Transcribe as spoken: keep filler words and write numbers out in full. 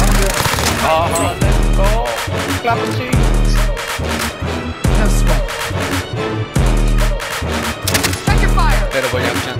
Uh-huh, let's go. Clap the cheeks. No sweat. Check your fire. Pero voy a